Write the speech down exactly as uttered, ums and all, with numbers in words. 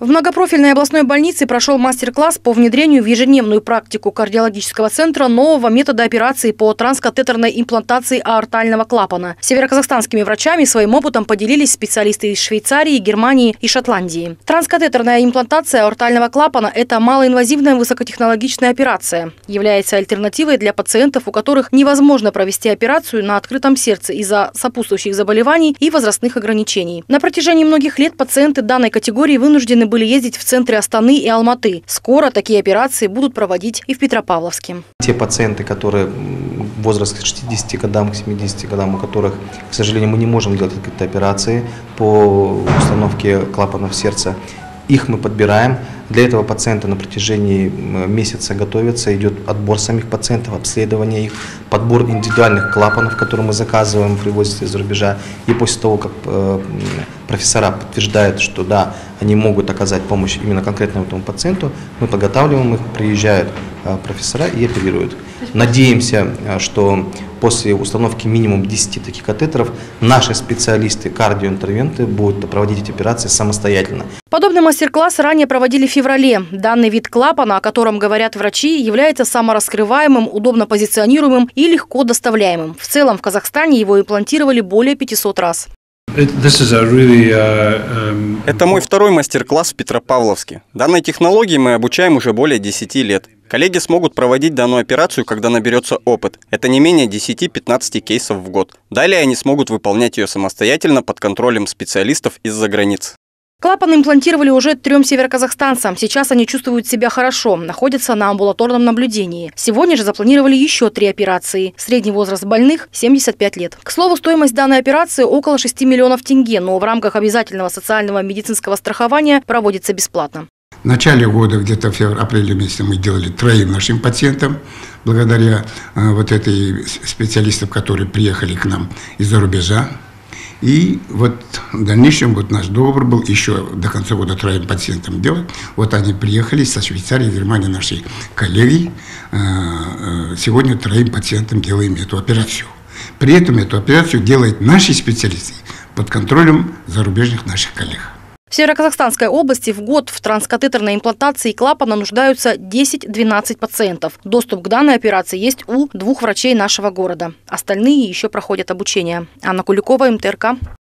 В многопрофильной областной больнице прошел мастер-класс по внедрению в ежедневную практику кардиологического центра нового метода операции по транскатетерной имплантации аортального клапана. Североказахстанскими врачами своим опытом поделились специалисты из Швейцарии, Германии и Шотландии. Транскатетерная имплантация аортального клапана – это малоинвазивная высокотехнологичная операция. Является альтернативой для пациентов, у которых невозможно провести операцию на открытом сердце из-за сопутствующих заболеваний и возрастных ограничений. На протяжении многих лет пациенты данной категории вынуждены были ездить в центры Астаны и Алматы. Скоро такие операции будут проводить и в Петропавловске. Те пациенты, которые возраст к шестидесяти годам, к семидесяти годам, у которых, к сожалению, мы не можем делать какие-то операции по установке клапанов сердца, их мы подбираем. Для этого пациенты на протяжении месяца готовятся, идет отбор самих пациентов, обследование их, подбор индивидуальных клапанов, которые мы заказываем, привозят из-за рубежа. И после того, как профессора подтверждают, что да, они могут оказать помощь именно конкретно этому пациенту, мы подготавливаем их, приезжают профессора и оперируют. Надеемся, что после установки минимум десяти таких катетеров наши специалисты, кардиоинтервенты будут проводить эти операции самостоятельно. Подобный мастер-класс ранее проводили в феврале. Данный вид клапана, о котором говорят врачи, является самораскрываемым, удобно позиционируемым и легко доставляемым. В целом в Казахстане его имплантировали более пятисот раз. Это мой второй мастер-класс в Петропавловске. Данной технологии мы обучаем уже более десяти лет. Коллеги смогут проводить данную операцию, когда наберется опыт. Это не менее десяти-пятнадцати кейсов в год. Далее они смогут выполнять ее самостоятельно под контролем специалистов из-за границы. Клапан имплантировали уже трем североказахстанцам. Сейчас они чувствуют себя хорошо, находятся на амбулаторном наблюдении. Сегодня же запланировали еще три операции. Средний возраст больных – семьдесят пять лет. К слову, стоимость данной операции около шести миллионов тенге, но в рамках обязательного социального медицинского страхования проводится бесплатно. В начале года, где-то в апреле месяце, мы делали троим нашим пациентам, благодаря э, вот этой специалистам, которые приехали к нам из-за рубежа. И вот в дальнейшем вот наш договор был еще до конца года троим пациентам делать. Вот они приехали со Швейцарии, Германии, наши коллеги. Сегодня троим пациентам делаем эту операцию. При этом эту операцию делают наши специалисты под контролем зарубежных наших коллег. В Североказахстанской области в год в транскатетерной имплантации клапана нуждаются десять-двенадцать пациентов. Доступ к данной операции есть у двух врачей нашего города. Остальные еще проходят обучение. Анна Куликова, МТРК.